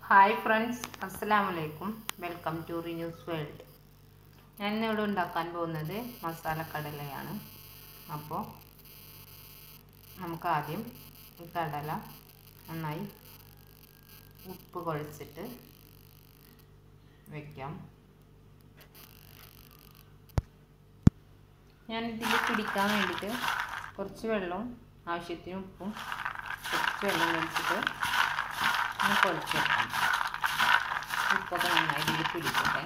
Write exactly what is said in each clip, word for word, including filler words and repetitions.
Hi friends, Assalamu alaikum. Welcome to Renews World. ഞാൻ ഇവിടെ ഉണ്ടാക്കാൻ പോകുന്നത് മസാല കടലയാണ്. അപ്പോൾ നമുക്ക് ആദ്യം ഈ കടല നന്നായി ഉപ്പ് കുഴച്ചിട്ട് വെക്കാം. ഞാൻ ഇതിൽ പിടിക്കാൻ വേണ്ടിയിട്ട് കുറച്ച് വെള്ളം ആവശ്യത്തിന് ഉപ്പും കുറച്ച് വെള്ളം ഒഴിച്ചിട്ട് കുഴച്ച് വെക്കാം. ഉപ്പൊക്കെ നന്നായി ഇതിൽ പിടിക്കട്ടെ.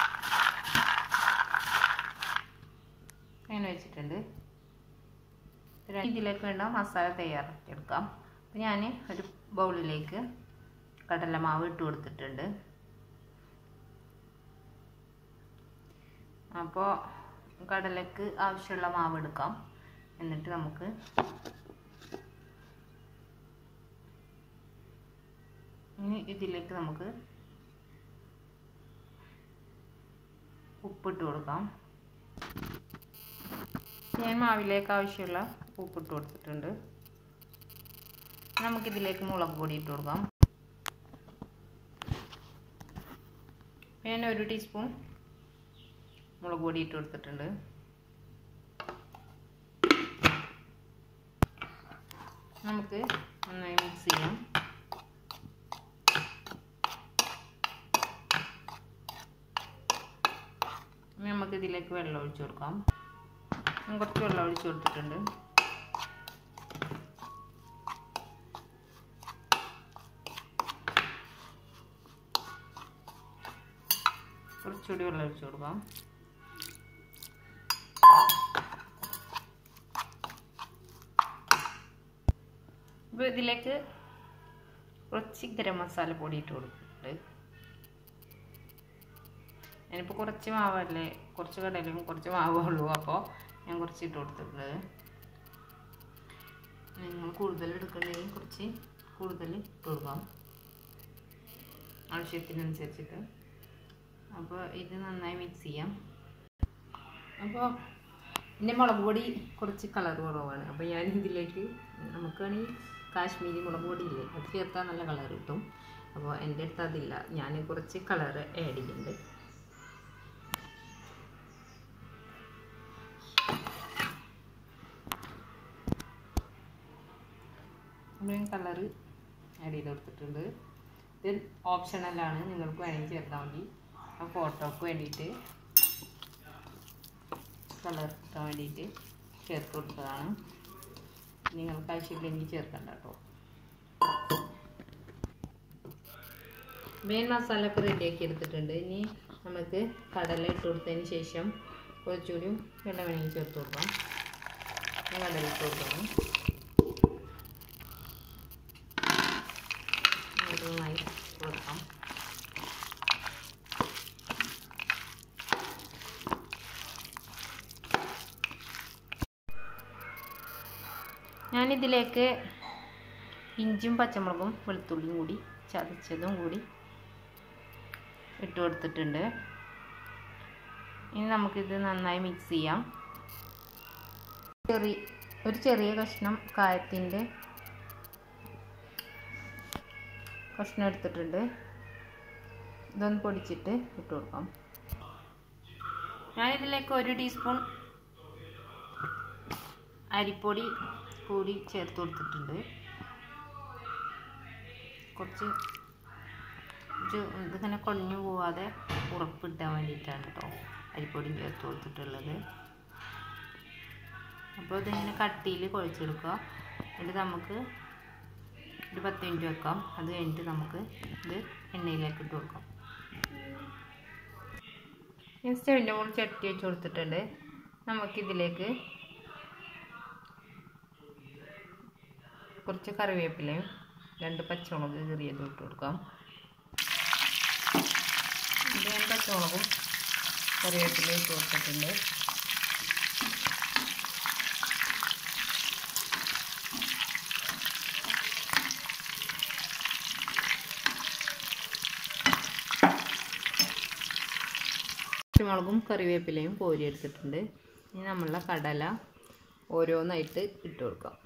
അങ്ങനെ വെച്ചിട്ടുണ്ട്. ഇതിലേക്ക് വേണ്ട മസാല തയ്യാറാക്കിയെടുക്കാം. അപ്പോൾ ഞാൻ ഒരു ബൗളിലേക്ക് കടലമാവ് ഇട്ട് കൊടുത്തിട്ടുണ്ട്. അപ്പോൾ കടലക്ക് ആവശ്യമുള്ള മാവ് എടുക്കാം. എന്നിട്ട് നമുക്ക് ഇനി ഇതിലേക്ക് നമുക്ക് ഉപ്പിട്ട് കൊടുക്കാം. ഞാൻ മാവിലേക്ക് ആവശ്യമുള്ള ഉപ്പിട്ട് കൊടുത്തിട്ടുണ്ട്. നമുക്കിതിലേക്ക് മുളക് പൊടി ഇട്ട് കൊടുക്കാം. ഞാൻ ഒരു ടീസ്പൂൺ മുളക് പൊടി ഇട്ട് കൊടുത്തിട്ടുണ്ട്. നമുക്ക് നന്നായി മിക്സ് ചെയ്യാം. നമുക്ക് ഇതിലേക്ക് വെള്ളം ഒഴിച്ചു കൊടുക്കാം. കുറച്ച് വെള്ളം ഒഴിച്ചു കൊടുത്തിട്ടുണ്ട്. കുറച്ചുകൂടി വെള്ളം ഒഴിച്ചു കൊടുക്കാം. ഇപ്പോൾ ഇതിലേക്ക് കുറച്ച് ഗരം മസാല പൊടി ഇട്ട് കൊടുത്തിട്ടുണ്ട്. ഞാനിപ്പോൾ കുറച്ച് മാവല്ലേ, കുറച്ച് കടലയും കുറച്ച് മാവേ ഉള്ളൂ. അപ്പോൾ ഞാൻ കുറച്ച് ഇട്ട് കൊടുത്തിട്ടുണ്ട്. നിങ്ങൾ കൂടുതൽ എടുക്കണമെങ്കിൽ കുറച്ച് കൂടുതൽ ഇട്ട് കൊടുക്കാം ആവശ്യത്തിനനുസരിച്ചിട്ട്. അപ്പോൾ ഇത് നന്നായി മിക്സ് ചെയ്യാം. അപ്പോൾ എൻ്റെ മുളക് പൊടി കുറച്ച് കളർ കുറവാണ്. അപ്പോൾ ഞാൻ ഇതിലേക്ക് നമുക്കാണെങ്കിൽ കാശ്മീരി മുളക് പൊടി ഇല്ലേ, അത് ചേർത്താൽ നല്ല കളർ കിട്ടും. അപ്പോൾ എൻ്റെ അടുത്ത് അതില്ല. ഞാൻ കുറച്ച് കളർ ആഡ് ചെയ്യുന്നുണ്ട്. കളർ ആഡ് ചെയ്ത് കൊടുത്തിട്ടുണ്ട്. ഇത് ഓപ്ഷണലാണ്, നിങ്ങൾക്ക് വേണമെങ്കിൽ ചേർത്താൽ മതി. ആ ഫോട്ടോക്ക് വേണ്ടിയിട്ട് കളർ കിട്ടാൻ വേണ്ടിയിട്ട് ചേർത്ത് കൊടുത്തതാണ്. നിങ്ങൾക്ക് ആവശ്യമില്ലെങ്കിൽ ചേർക്കണ്ട കേട്ടോ. മെയിൻ മസാല ഒക്കെ റെഡിയാക്കി എടുത്തിട്ടുണ്ട്. ഇനി നമുക്ക് കടല ഇട്ട് കൊടുത്തതിന് ശേഷം കുറച്ചുകൂടി വെള്ളം വേണമെങ്കിൽ ചേർത്ത് കൊടുക്കാം. കടല ഇട്ട് കൊടുക്കണം. നന്നായി കൊടുക്കാം. ഞാനിതിലേക്ക് ഇഞ്ചിയും പച്ചമുളകും വെളുത്തുള്ളിയും കൂടി ചതച്ചതും കൂടി ഇട്ട് കൊടുത്തിട്ടുണ്ട്. ഇനി നമുക്കിത് നന്നായി മിക്സ് ചെയ്യാം. ചെറിയ ഒരു ചെറിയ കഷ്ണം കായത്തിൻ്റെ കഷ്ണം എടുത്തിട്ടുണ്ട്. ഇതൊന്ന് പൊടിച്ചിട്ട് ഇട്ട് കൊടുക്കാം. ഞാനിതിലേക്ക് ഒരു ടീസ്പൂൺ അരിപ്പൊടി കൂടി ചേർത്ത് കൊടുത്തിട്ടുണ്ട്. കുറച്ച് ഇതിങ്ങനെ കുഴഞ്ഞു പോവാതെ ഉറപ്പിട്ടാൻ വേണ്ടിയിട്ടാണ് കേട്ടോ അരിപ്പൊടി ചേർത്ത് കൊടുത്തിട്ടുള്ളത്. അപ്പോൾ ഇതിങ്ങനെ കട്ടിയിൽ കുഴച്ചെടുക്കുക. എന്നിട്ട് നമുക്ക് ഒരു പത്ത് മിനിറ്റ് വെക്കാം. അത് കഴിഞ്ഞിട്ട് നമുക്ക് ഇത് എണ്ണയിലേക്ക് ഇട്ട് കൊടുക്കാം. സ്റ്റവിൻ്റെ മുകളിൽ ചട്ടി വെച്ച് കൊടുത്തിട്ടുണ്ട്. നമുക്കിതിലേക്ക് കുറച്ച് കറിവേപ്പിലയും രണ്ട് പച്ചമുളക് ചെറിയതും ഇട്ട് കൊടുക്കാം. ഇത് ഞാൻ പച്ചമുളകും കറിവേപ്പിലയും ഇട്ട് കൊടുത്തിട്ടുണ്ട്. പച്ചമുളകും കറിവേപ്പിലയും കോരി എടുത്തിട്ടുണ്ട്. ഇനി നമ്മളുടെ കടല ഓരോന്നായിട്ട് ഇട്ട് കൊടുക്കാം.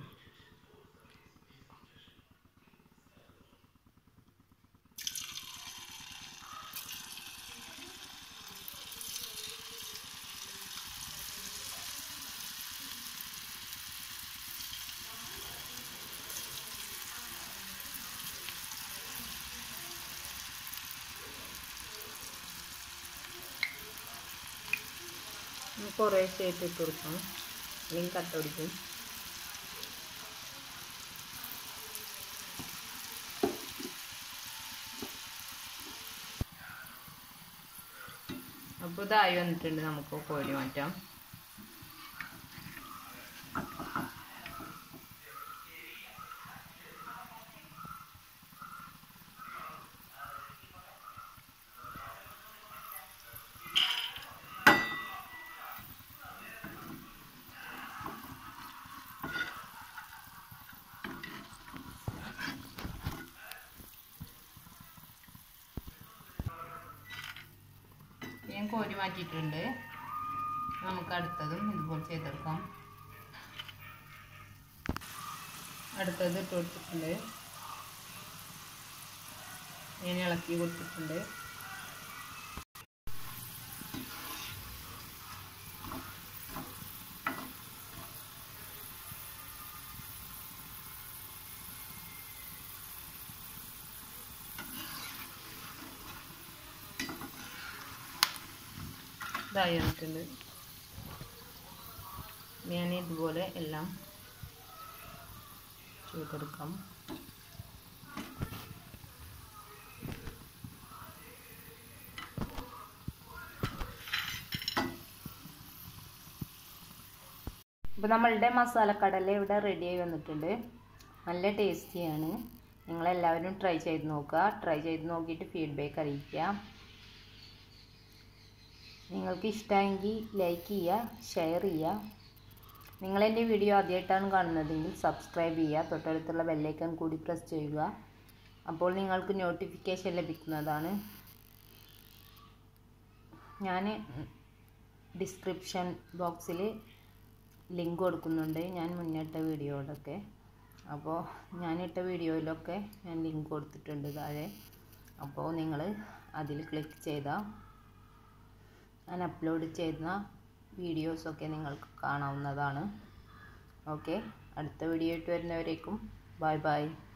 കുറേശ്ശെ ഇട്ട് കൊടുക്കണം, അല്ലെങ്കിൽ കട്ട പിടിക്കും. അപ്പോൾ ഇതായി വന്നിട്ടുണ്ട്, നമുക്ക് കോരി മാറ്റാം. ഞാൻ കോരി മാറ്റിയിട്ടുണ്ട്. നമുക്ക് അടുത്തതും ഇതുപോലെ ചെയ്തെടുക്കാം. അടുത്തത് ഇട്ട് കൊടുത്തിട്ടുണ്ട്, ഞാൻ ഇളക്കി കൊടുത്തിട്ടുണ്ട്. ഇതായി വന്നിട്ടുണ്ട്. ഞാൻ ഇതുപോലെ എല്ലാം ചെയ്തെടുക്കാം. അപ്പോൾ നമ്മളുടെ മസാലക്കടല ഇവിടെ റെഡിയായി വന്നിട്ടുണ്ട്. നല്ല ടേസ്റ്റിയാണ്. നിങ്ങളെല്ലാവരും ട്രൈ ചെയ്ത് നോക്കുക. ട്രൈ ചെയ്ത് നോക്കിയിട്ട് ഫീഡ്ബാക്ക് അറിയിക്കുക. നിങ്ങൾക്ക് ഇഷ്ടമെങ്കിൽ ലൈക്ക് ചെയ്യുക, ഷെയർ ചെയ്യുക. നിങ്ങളെൻ്റെ വീഡിയോ ആദ്യമായിട്ടാണ് കാണുന്നതെങ്കിൽ സബ്സ്ക്രൈബ് ചെയ്യുക, തൊട്ടടുത്തുള്ള ബെല്ലൈക്കൺ കൂടി പ്രസ് ചെയ്യുക. അപ്പോൾ നിങ്ങൾക്ക് നോട്ടിഫിക്കേഷൻ ലഭിക്കുന്നതാണ്. ഞാൻ ഡിസ്ക്രിപ്ഷൻ ബോക്സിൽ ലിങ്ക് കൊടുക്കുന്നുണ്ട്, ഞാൻ മുന്നിട്ട വീഡിയോയിലൊക്കെ. അപ്പോൾ ഞാനിട്ട വീഡിയോയിലൊക്കെ ഞാൻ ലിങ്ക് കൊടുത്തിട്ടുണ്ട് താഴെ. അപ്പോൾ നിങ്ങൾ അതിൽ ക്ലിക്ക് ചെയ്താൽ ഞാൻ അപ്ലോഡ് ചെയ്യുന്ന വീഡിയോസൊക്കെ നിങ്ങൾക്ക് കാണാവുന്നതാണ്. ഓക്കെ, അടുത്ത വീഡിയോ ആയിട്ട് വരുന്നവരേക്കും ബൈ ബൈ.